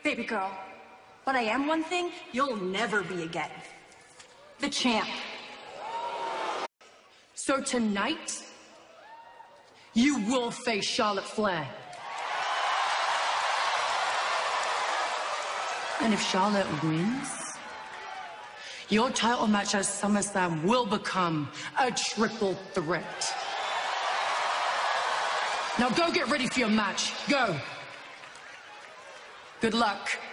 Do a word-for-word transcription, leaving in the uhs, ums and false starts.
baby girl. But I am one thing you'll never be again. The champ. So tonight, you will face Charlotte Flair. And if Charlotte wins, your title match at SummerSlam will become a triple threat. Now go get ready for your match. Go. Good luck.